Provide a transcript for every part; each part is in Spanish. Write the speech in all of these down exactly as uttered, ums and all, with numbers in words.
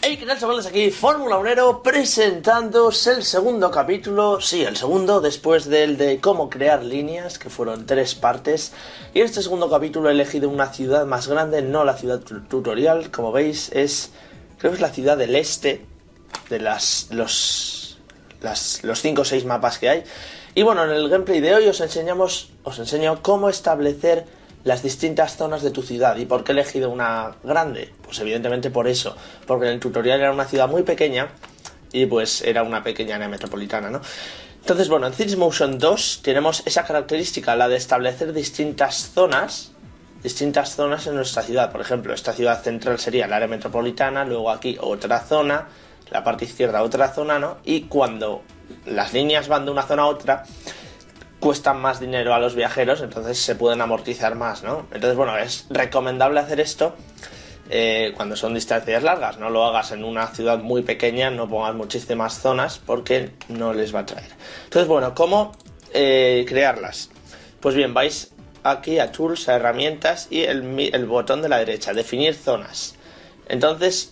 Hey, ¿qué tal, chavales? Aquí Fórmula Unero presentándoos el segundo capítulo, sí, el segundo después del de cómo crear líneas, que fueron tres partes. Y en este segundo capítulo he elegido una ciudad más grande, no la ciudad tutorial, como veis, es, creo que es la ciudad del este, de las, los, las, los cinco o seis mapas que hay. Y bueno, en el gameplay de hoy os enseñamos, os enseño cómo establecer las distintas zonas de tu ciudad. ¿Y por qué he elegido una grande? Pues evidentemente por eso, porque en el tutorial era una ciudad muy pequeña y pues era una pequeña área metropolitana, ¿no? Entonces, bueno, en Cities Motion dos tenemos esa característica, la de establecer distintas zonas, distintas zonas en nuestra ciudad. Por ejemplo, esta ciudad central sería el área metropolitana, luego aquí otra zona, la parte izquierda otra zona, ¿no? Y cuando las líneas van de una zona a otra, cuestan más dinero a los viajeros, entonces se pueden amortizar más, ¿no? Entonces, bueno, es recomendable hacer esto eh, cuando son distancias largas. No lo hagas en una ciudad muy pequeña, no pongas muchísimas zonas porque no les va a traer. Entonces, bueno, ¿cómo eh, crearlas? Pues bien, vais aquí a Tools, a Herramientas y el, el botón de la derecha, Definir zonas. Entonces,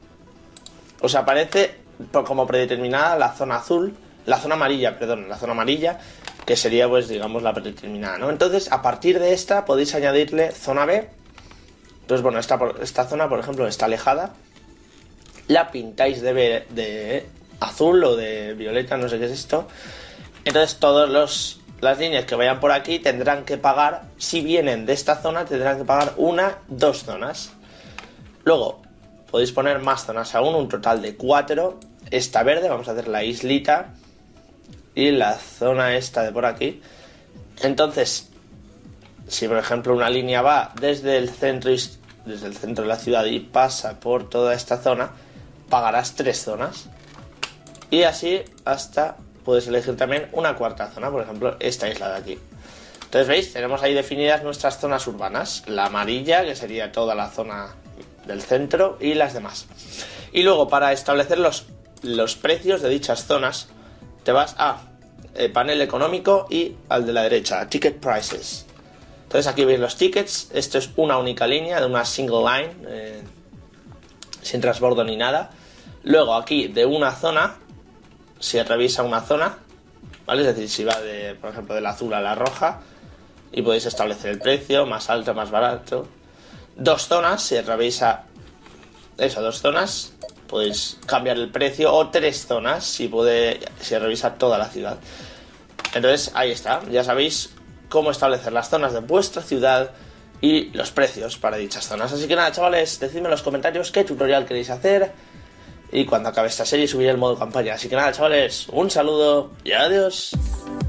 os aparece como predeterminada la zona azul, la zona amarilla, perdón, la zona amarilla, que sería, pues, digamos, la predeterminada, ¿no? Entonces, a partir de esta podéis añadirle zona B. Entonces, bueno, esta, esta zona, por ejemplo, está alejada. La pintáis de, B, de azul o de violeta, no sé qué es esto. Entonces, todas las líneas que vayan por aquí tendrán que pagar, si vienen de esta zona, tendrán que pagar una, dos zonas. Luego, podéis poner más zonas aún, un total de cuatro. Esta verde, vamos a hacer la islita. Y la zona esta de por aquí. Entonces, si por ejemplo una línea va desde el centro desde el centro de la ciudad y pasa por toda esta zona, pagarás tres zonas. Y así hasta puedes elegir también una cuarta zona, por ejemplo esta isla de aquí. Entonces, veis, tenemos ahí definidas nuestras zonas urbanas. La amarilla, que sería toda la zona del centro, y las demás. Y luego, para establecer los, los precios de dichas zonas, te vas a eh, panel económico y al de la derecha, a Ticket Prices. Entonces aquí veis los tickets. Esto es una única línea, de una single line, eh, sin transbordo ni nada. Luego aquí de una zona, se revisa una zona, ¿vale? Es decir, si va de, por ejemplo, del azul a la roja, y podéis establecer el precio, más alto, más barato. Dos zonas, se revisa eso, dos zonas, podéis cambiar el precio, o tres zonas si puede, si revisa toda la ciudad. Entonces ahí está, ya sabéis cómo establecer las zonas de vuestra ciudad y los precios para dichas zonas. Así que nada, chavales, decidme en los comentarios qué tutorial queréis hacer y cuando acabe esta serie subiré el modo campaña. Así que nada, chavales, un saludo y adiós.